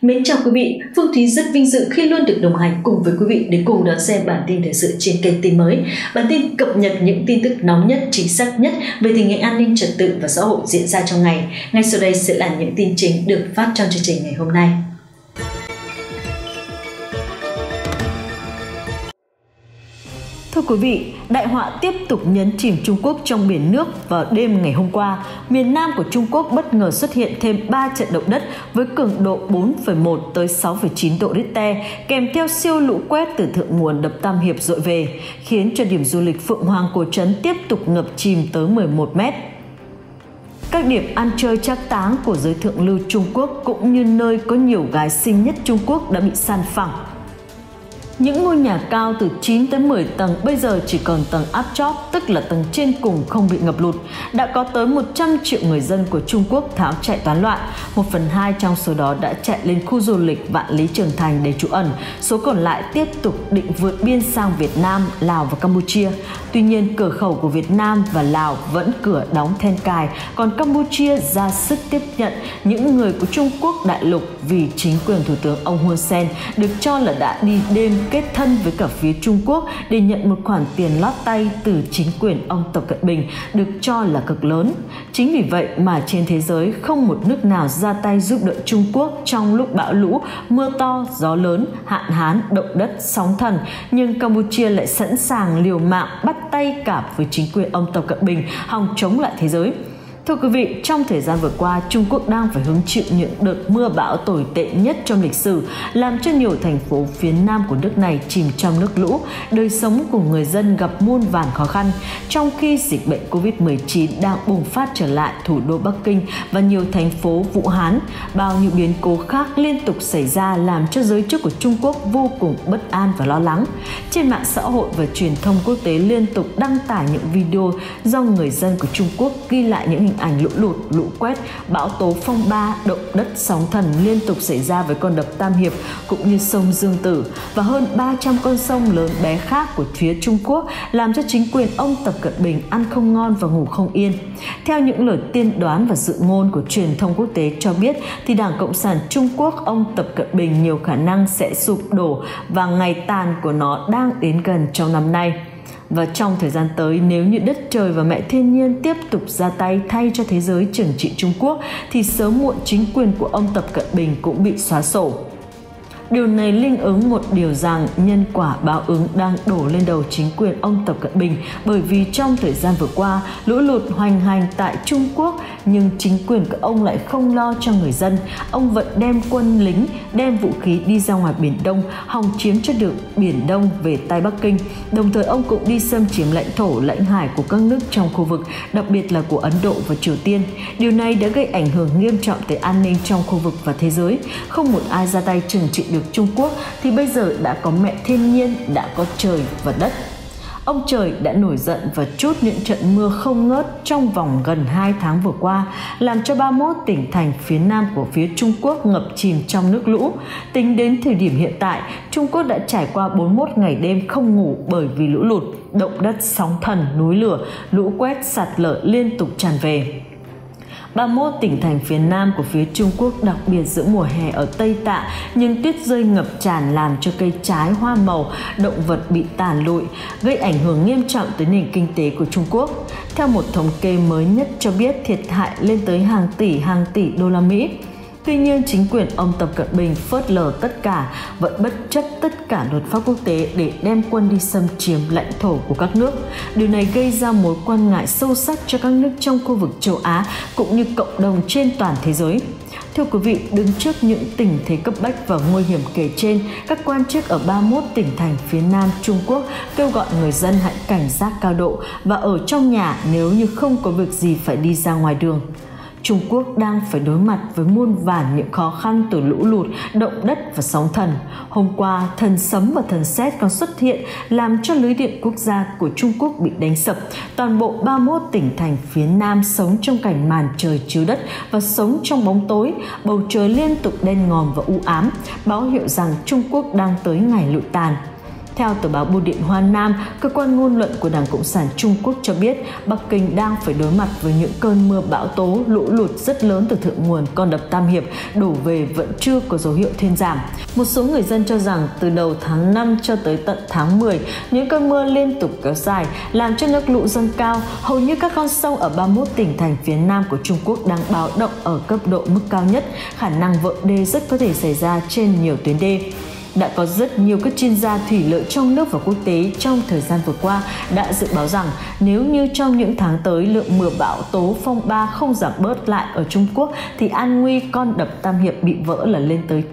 Mến chào quý vị, Phương Thúy rất vinh dự khi luôn được đồng hành cùng với quý vị để cùng đón xem bản tin thời sự trên kênh Tin Mới. Bản tin cập nhật những tin tức nóng nhất, chính xác nhất về tình hình an ninh trật tự và xã hội diễn ra trong ngày. Ngay sau đây sẽ là những tin chính được phát trong chương trình ngày hôm nay. Thưa quý vị, đại họa tiếp tục nhấn chìm Trung Quốc trong biển nước vào đêm ngày hôm qua. Miền Nam của Trung Quốc bất ngờ xuất hiện thêm 3 trận động đất với cường độ 4,1 tới 6,9 độ Richter, kèm theo siêu lũ quét từ thượng nguồn đập Tam Hiệp dội về, khiến cho điểm du lịch Phượng Hoàng Cổ Trấn tiếp tục ngập chìm tới 11 mét. Các điểm ăn chơi trác táng của giới thượng lưu Trung Quốc cũng như nơi có nhiều gái xinh nhất Trung Quốc đã bị san phẳng. Những ngôi nhà cao từ 9 tới 10 tầng bây giờ chỉ còn tầng áp chót, tức là tầng trên cùng không bị ngập lụt. Đã có tới 100 triệu người dân của Trung Quốc tháo chạy toán loạn. 1/2 trong số đó đã chạy lên khu du lịch Vạn Lý Trường Thành để trú ẩn. Số còn lại tiếp tục định vượt biên sang Việt Nam, Lào và Campuchia. Tuy nhiên, cửa khẩu của Việt Nam và Lào vẫn cửa đóng then cài, còn Campuchia ra sức tiếp nhận những người của Trung Quốc đại lục vì chính quyền Thủ tướng ông Hun Sen được cho là đã đi đêm kết thân với cả phía Trung Quốc để nhận một khoản tiền lót tay từ chính quyền ông Tập Cận Bình được cho là cực lớn. Chính vì vậy mà trên thế giới không một nước nào ra tay giúp đỡ Trung Quốc trong lúc bão lũ, mưa to, gió lớn, hạn hán, động đất, sóng thần, nhưng Campuchia lại sẵn sàng liều mạng bắt tay cả với chính quyền ông Tập Cận Bình hòng chống lại thế giới. Thưa quý vị, trong thời gian vừa qua, Trung Quốc đang phải hứng chịu những đợt mưa bão tồi tệ nhất trong lịch sử, làm cho nhiều thành phố phía nam của nước này chìm trong nước lũ, đời sống của người dân gặp muôn vàn khó khăn. Trong khi dịch bệnh Covid-19 đang bùng phát trở lại thủ đô Bắc Kinh và nhiều thành phố Vũ Hán, bao nhiêu biến cố khác liên tục xảy ra làm cho giới chức của Trung Quốc vô cùng bất an và lo lắng. Trên mạng xã hội và truyền thông quốc tế liên tục đăng tải những video do người dân của Trung Quốc ghi lại những hình ảnh lũ lụt, lũ quét, bão tố, phong ba, động đất, sóng thần liên tục xảy ra với con đập Tam Hiệp cũng như sông Dương Tử và hơn 300 con sông lớn bé khác của phía Trung Quốc, làm cho chính quyền ông Tập Cận Bình ăn không ngon và ngủ không yên. Theo những lời tiên đoán và dự ngôn của truyền thông quốc tế cho biết thì Đảng Cộng sản Trung Quốc ông Tập Cận Bình nhiều khả năng sẽ sụp đổ và ngày tàn của nó đang đến gần trong năm nay. Và trong thời gian tới, nếu như đất trời và mẹ thiên nhiên tiếp tục ra tay thay cho thế giới trừng trị Trung Quốc thì sớm muộn chính quyền của ông Tập Cận Bình cũng bị xóa sổ. Điều này linh ứng một điều rằng nhân quả báo ứng đang đổ lên đầu chính quyền ông Tập Cận Bình, bởi vì trong thời gian vừa qua lũ lụt hoành hành tại Trung Quốc nhưng chính quyền của ông lại không lo cho người dân. Ông vẫn đem quân lính, đem vũ khí đi ra ngoài Biển Đông, hòng chiếm cho được Biển Đông về tay Bắc Kinh. Đồng thời ông cũng đi xâm chiếm lãnh thổ, lãnh hải của các nước trong khu vực, đặc biệt là của Ấn Độ và Triều Tiên. Điều này đã gây ảnh hưởng nghiêm trọng tới an ninh trong khu vực và thế giới. Không một ai ra tay trừng trị được Trung Quốc thì bây giờ đã có mẹ thiên nhiên, đã có trời và đất. Ông trời đã nổi giận và trút những trận mưa không ngớt trong vòng gần 2 tháng vừa qua, làm cho 31 tỉnh thành phía nam của phía Trung Quốc ngập chìm trong nước lũ. Tính đến thời điểm hiện tại, Trung Quốc đã trải qua 41 ngày đêm không ngủ bởi vì lũ lụt, động đất, sóng thần, núi lửa, lũ quét, sạt lở liên tục tràn về. 31 tỉnh thành phía nam của phía Trung Quốc, đặc biệt giữa mùa hè ở Tây Tạ, nhưng tuyết rơi ngập tràn làm cho cây trái, hoa màu, động vật bị tàn lụi, gây ảnh hưởng nghiêm trọng tới nền kinh tế của Trung Quốc. Theo một thống kê mới nhất cho biết thiệt hại lên tới hàng tỷ đô la Mỹ. Tuy nhiên, chính quyền ông Tập Cận Bình phớt lờ tất cả, vẫn bất chấp tất cả luật pháp quốc tế để đem quân đi xâm chiếm lãnh thổ của các nước. Điều này gây ra mối quan ngại sâu sắc cho các nước trong khu vực châu Á cũng như cộng đồng trên toàn thế giới. Thưa quý vị, đứng trước những tình thế cấp bách và nguy hiểm kể trên, các quan chức ở 31 tỉnh thành phía nam Trung Quốc kêu gọi người dân hãy cảnh giác cao độ và ở trong nhà nếu như không có việc gì phải đi ra ngoài đường. Trung Quốc đang phải đối mặt với muôn vàn những khó khăn từ lũ lụt, động đất và sóng thần. Hôm qua, thần sấm và thần sét còn xuất hiện làm cho lưới điện quốc gia của Trung Quốc bị đánh sập. Toàn bộ 31 tỉnh thành phía Nam sống trong cảnh màn trời chiếu đất và sống trong bóng tối, bầu trời liên tục đen ngòm và u ám, báo hiệu rằng Trung Quốc đang tới ngày lụi tàn. Theo tờ báo Bưu điện Hoa Nam, cơ quan ngôn luận của Đảng Cộng sản Trung Quốc cho biết Bắc Kinh đang phải đối mặt với những cơn mưa bão tố, lũ lụt rất lớn từ thượng nguồn con đập Tam Hiệp đổ về vẫn chưa có dấu hiệu thuyên giảm. Một số người dân cho rằng từ đầu tháng 5 cho tới tận tháng 10, những cơn mưa liên tục kéo dài làm cho nước lũ dâng cao. Hầu như các con sông ở 31 tỉnh thành phía Nam của Trung Quốc đang báo động ở cấp độ mức cao nhất, khả năng vỡ đê rất có thể xảy ra trên nhiều tuyến đê. Đã có rất nhiều các chuyên gia thủy lợi trong nước và quốc tế trong thời gian vừa qua đã dự báo rằng nếu như trong những tháng tới lượng mưa bão tố phong ba không giảm bớt lại ở Trung Quốc thì an nguy con đập Tam Hiệp bị vỡ là lên tới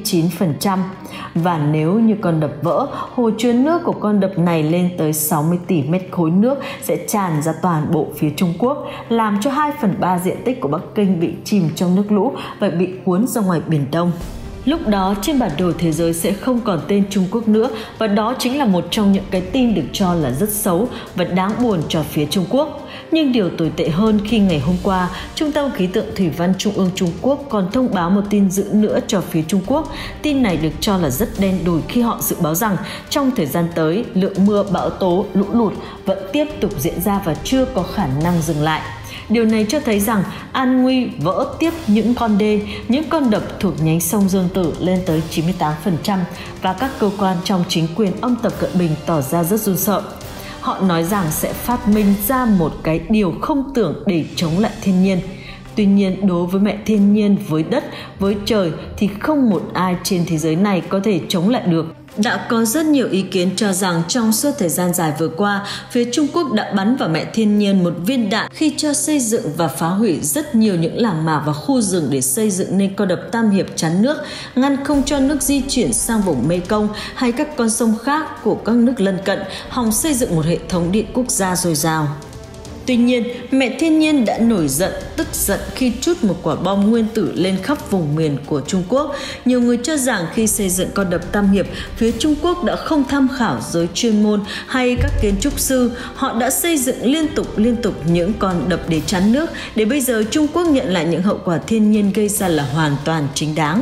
99%. Và nếu như con đập vỡ, hồ chứa nước của con đập này lên tới 60 tỷ mét khối nước sẽ tràn ra toàn bộ phía Trung Quốc, làm cho 2/3 diện tích của Bắc Kinh bị chìm trong nước lũ và bị cuốn ra ngoài Biển Đông. Lúc đó trên bản đồ thế giới sẽ không còn tên Trung Quốc nữa và đó chính là một trong những cái tin được cho là rất xấu và đáng buồn cho phía Trung Quốc. Nhưng điều tồi tệ hơn khi ngày hôm qua, Trung tâm Khí tượng Thủy văn Trung ương Trung Quốc còn thông báo một tin dữ nữa cho phía Trung Quốc. Tin này được cho là rất đen đủi khi họ dự báo rằng trong thời gian tới, lượng mưa bão tố, lũ lụt vẫn tiếp tục diễn ra và chưa có khả năng dừng lại. Điều này cho thấy rằng an nguy vỡ tiếp những con đê, những con đập thuộc nhánh sông Dương Tử lên tới 98% và các cơ quan trong chính quyền ông Tập Cận Bình tỏ ra rất run sợ. Họ nói rằng sẽ phát minh ra một cái điều không tưởng để chống lại thiên nhiên. Tuy nhiên, đối với mẹ thiên nhiên, với đất, với trời thì không một ai trên thế giới này có thể chống lại được. Đã có rất nhiều ý kiến cho rằng trong suốt thời gian dài vừa qua, phía Trung Quốc đã bắn vào mẹ thiên nhiên một viên đạn khi cho xây dựng và phá hủy rất nhiều những làng mạc và khu rừng để xây dựng nên con đập Tam Hiệp chắn nước, ngăn không cho nước di chuyển sang vùng Mekong hay các con sông khác của các nước lân cận, hòng xây dựng một hệ thống điện quốc gia dồi dào. Tuy nhiên, mẹ thiên nhiên đã nổi giận, tức giận khi trút một quả bom nguyên tử lên khắp vùng miền của Trung Quốc. Nhiều người cho rằng khi xây dựng con đập Tam Hiệp, phía Trung Quốc đã không tham khảo giới chuyên môn hay các kiến trúc sư. Họ đã xây dựng liên tục những con đập để chắn nước, để bây giờ Trung Quốc nhận lại những hậu quả thiên nhiên gây ra là hoàn toàn chính đáng.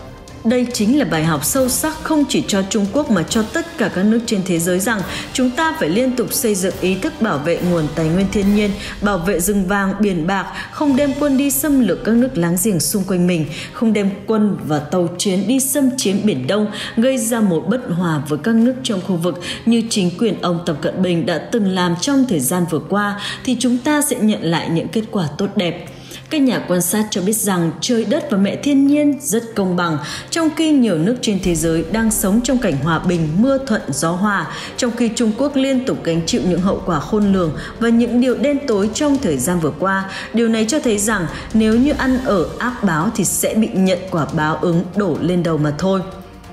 Đây chính là bài học sâu sắc không chỉ cho Trung Quốc mà cho tất cả các nước trên thế giới rằng chúng ta phải liên tục xây dựng ý thức bảo vệ nguồn tài nguyên thiên nhiên, bảo vệ rừng vàng, biển bạc, không đem quân đi xâm lược các nước láng giềng xung quanh mình, không đem quân và tàu chiến đi xâm chiếm Biển Đông, gây ra một bất hòa với các nước trong khu vực như chính quyền ông Tập Cận Bình đã từng làm trong thời gian vừa qua, thì chúng ta sẽ nhận lại những kết quả tốt đẹp. Các nhà quan sát cho biết rằng trời đất và mẹ thiên nhiên rất công bằng, trong khi nhiều nước trên thế giới đang sống trong cảnh hòa bình, mưa thuận, gió hòa, trong khi Trung Quốc liên tục gánh chịu những hậu quả khôn lường và những điều đen tối trong thời gian vừa qua. Điều này cho thấy rằng nếu như ăn ở ác báo thì sẽ bị nhận quả báo ứng đổ lên đầu mà thôi.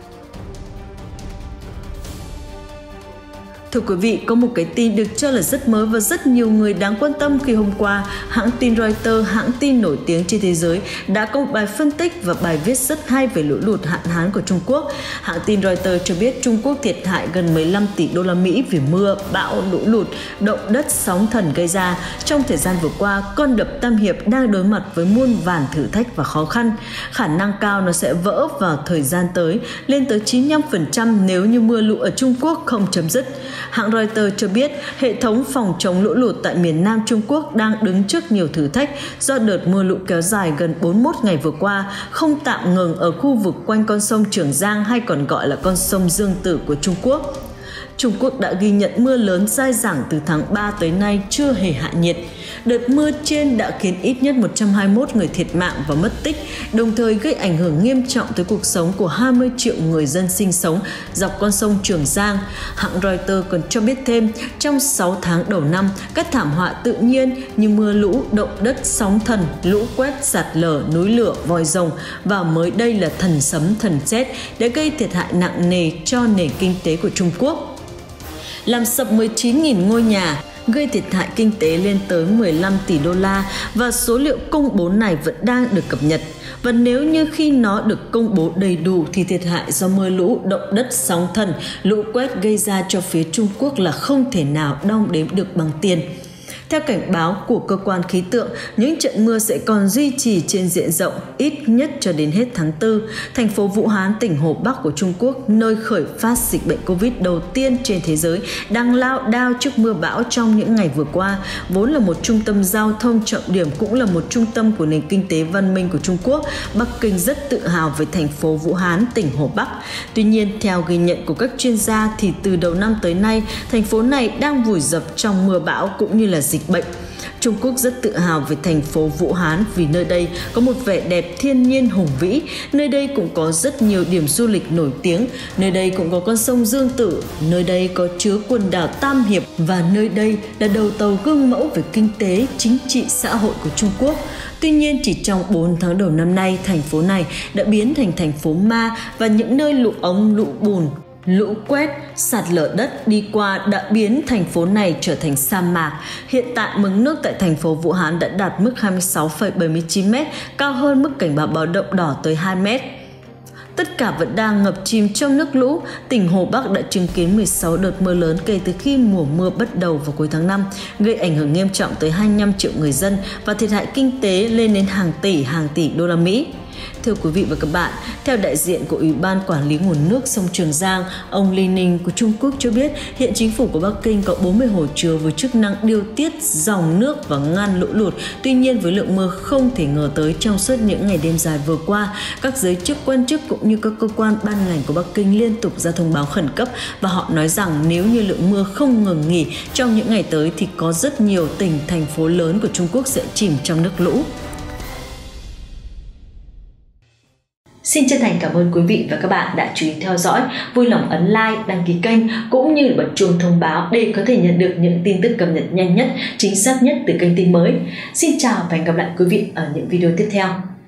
Thưa quý vị, có một cái tin được cho là rất mới và rất nhiều người đáng quan tâm khi hôm qua, hãng tin Reuters, hãng tin nổi tiếng trên thế giới, đã có một bài phân tích và bài viết rất hay về lũ lụt hạn hán của Trung Quốc. Hãng tin Reuters cho biết Trung Quốc thiệt hại gần 15 tỷ đô la Mỹ vì mưa, bão, lũ lụt, động đất, sóng thần gây ra. Trong thời gian vừa qua, con đập Tam Hiệp đang đối mặt với muôn vàn thử thách và khó khăn. Khả năng cao nó sẽ vỡ vào thời gian tới, lên tới 95% nếu như mưa lũ ở Trung Quốc không chấm dứt. Hãng Reuters cho biết hệ thống phòng chống lũ lụt tại miền Nam Trung Quốc đang đứng trước nhiều thử thách do đợt mưa lũ kéo dài gần 41 ngày vừa qua, không tạm ngừng ở khu vực quanh con sông Trường Giang hay còn gọi là con sông Dương Tử của Trung Quốc. Trung Quốc đã ghi nhận mưa lớn dai dẳng từ tháng 3 tới nay chưa hề hạ nhiệt. Đợt mưa trên đã khiến ít nhất 121 người thiệt mạng và mất tích, đồng thời gây ảnh hưởng nghiêm trọng tới cuộc sống của 20 triệu người dân sinh sống dọc con sông Trường Giang. Hãng Reuters còn cho biết thêm, trong 6 tháng đầu năm, các thảm họa tự nhiên như mưa lũ, động đất, sóng thần, lũ quét, sạt lở, núi lửa, vòi rồng và mới đây là thần sấm, thần sét đã gây thiệt hại nặng nề cho nền kinh tế của Trung Quốc, làm sập 19.000 ngôi nhà, gây thiệt hại kinh tế lên tới 15 tỷ đô la và số liệu công bố này vẫn đang được cập nhật. Và nếu như khi nó được công bố đầy đủ thì thiệt hại do mưa lũ, động đất, sóng thần, lũ quét gây ra cho phía Trung Quốc là không thể nào đong đếm được bằng tiền. Theo cảnh báo của cơ quan khí tượng, những trận mưa sẽ còn duy trì trên diện rộng ít nhất cho đến hết tháng 4. Thành phố Vũ Hán, tỉnh Hồ Bắc của Trung Quốc, nơi khởi phát dịch bệnh Covid đầu tiên trên thế giới, đang lao đao trước mưa bão trong những ngày vừa qua. Vốn là một trung tâm giao thông trọng điểm, cũng là một trung tâm của nền kinh tế văn minh của Trung Quốc, Bắc Kinh rất tự hào về thành phố Vũ Hán, tỉnh Hồ Bắc. Tuy nhiên, theo ghi nhận của các chuyên gia thì từ đầu năm tới nay, thành phố này đang vùi dập trong mưa bão cũng như là dịch bệnh. Trung Quốc rất tự hào về thành phố Vũ Hán vì nơi đây có một vẻ đẹp thiên nhiên hùng vĩ, nơi đây cũng có rất nhiều điểm du lịch nổi tiếng, nơi đây cũng có con sông Dương Tử, nơi đây có chứa quần đảo Tam Hiệp và nơi đây là đầu tàu gương mẫu về kinh tế, chính trị, xã hội của Trung Quốc. Tuy nhiên, chỉ trong 4 tháng đầu năm nay, thành phố này đã biến thành thành phố ma và những nơi lũ ống, lũ bùn, lũ quét, sạt lở đất đi qua đã biến thành phố này trở thành sa mạc. Hiện tại, mực nước tại thành phố Vũ Hán đã đạt mức 26,79 m, cao hơn mức cảnh báo báo động đỏ tới 2 m. Tất cả vẫn đang ngập chìm trong nước lũ. Tỉnh Hồ Bắc đã chứng kiến 16 đợt mưa lớn kể từ khi mùa mưa bắt đầu vào cuối tháng 5, gây ảnh hưởng nghiêm trọng tới 25 triệu người dân và thiệt hại kinh tế lên đến hàng tỷ đô la Mỹ. Thưa quý vị và các bạn, theo đại diện của Ủy ban Quản lý nguồn nước sông Trường Giang, ông Li Ning của Trung Quốc cho biết hiện chính phủ của Bắc Kinh có 40 hồ chứa với chức năng điều tiết dòng nước và ngăn lũ lụt. Tuy nhiên, với lượng mưa không thể ngờ tới trong suốt những ngày đêm dài vừa qua, các giới chức, quan chức cũng như các cơ quan ban ngành của Bắc Kinh liên tục ra thông báo khẩn cấp và họ nói rằng nếu như lượng mưa không ngừng nghỉ trong những ngày tới thì có rất nhiều tỉnh, thành phố lớn của Trung Quốc sẽ chìm trong nước lũ. Xin chân thành cảm ơn quý vị và các bạn đã chú ý theo dõi, vui lòng ấn like, đăng ký kênh cũng như bật chuông thông báo để có thể nhận được những tin tức cập nhật nhanh nhất, chính xác nhất từ kênh tin mới. Xin chào và hẹn gặp lại quý vị ở những video tiếp theo.